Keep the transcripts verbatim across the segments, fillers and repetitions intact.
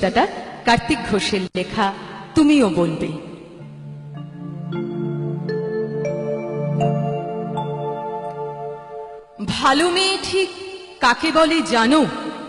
কবিতাটা কার্তিক ঘোষের লেখা, তুমিও বলবে। ভালো মেয়ে ঠিক কাকে বলে জানো?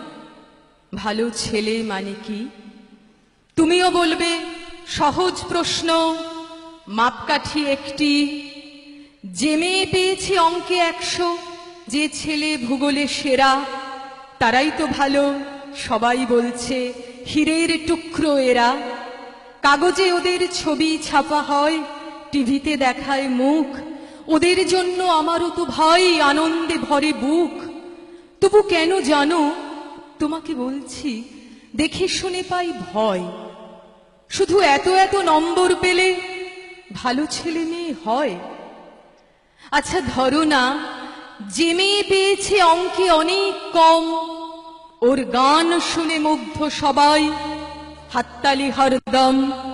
ভালো ছেলে মানে কি? তুমিও বলবে সহজ প্রশ্ন, মাপকাঠি একটি। যে মেয়ে পেয়েছে অঙ্কে একশো, যে ছেলে ভূগোলে সেরা, তারাই তো ভালো, সবাই বলছে হীরের টুকরো এরা। কাগজে ওদের ছবি ছাপা হয়, টিভিতে দেখায় মুখ, ওদের জন্য আমারও তো ভয়, আনন্দে ভরে বুক। তবু কেন জানো, তোমাকে বলছি দেখে শুনে পাই ভয়। শুধু এত এত নম্বর পেলে ভালো ছেলে মেয়ে হয়? আচ্ছা ধরো না, যে মেয়ে পেয়েছে অঙ্কে অনেক কম, ওর গান শুনে মুগ্ধ সবাই, হাততালি হরদম।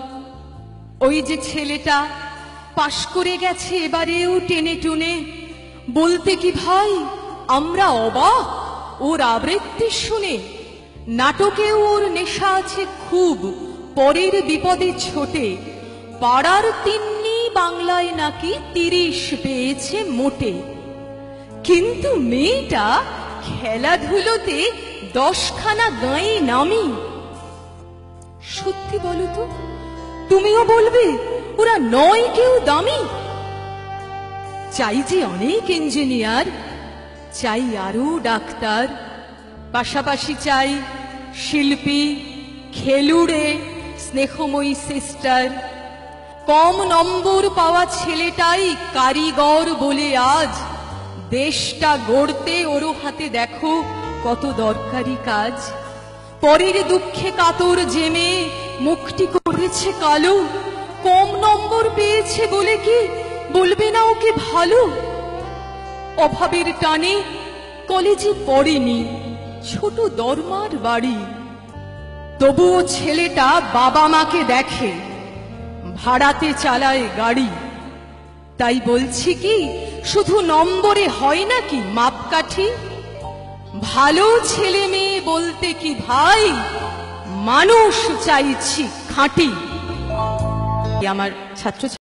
ওই যে ছেলেটা পাশ করে গেছে এবারেও টেনে টুনে, বলতে কি ভাই আমরা অবাক ওর আবৃত্তি শুনে। নাটকেও ওর নেশা আছে খুব, পরের বিপদে ছোটে। পাড়ার তিন্নি বাংলায় নাকি তিরিশ পেয়েছে মোটে। কিন্তু মেয়েটা খেলাধুলোতে দশখানা গায়ে নামি। সত্যি বলো তো, তুমিও বলবে ওরা নয় কেউ দামি? চাই যে অনেক ইঞ্জিনিয়ার, চাই আরো ডাক্তার, পাশাপাশি চাই শিল্পী, খেলুড়ে, স্নেহময়ী সিস্টার। কম নম্বর পাওয়া ছেলেটাই কারিগর বলে আজ দেশটা গড়তে ওর হাতে দেখো কত দরকারি কাজ। পরের দুঃখে কাতর যে মেয়ে মুখটি করেছে কালো, কম নম্বর পেয়েছে বলে কি বলবে না ওকে ভালো? অভাবের টানে কলেজে পড়েনি, ছোট দরমার বাড়ি, তবুও ছেলেটা বাবা মাকে দেখে, ভাড়াতে চালায় গাড়ি। তাই বলছি কি শুধু নম্বরে হয় নাকি মাপকাঠি? ভালো ছেলে মেয়ে বলতে কি ভাই মানুষ চাইছি খাঁটি। আমার ছাত্র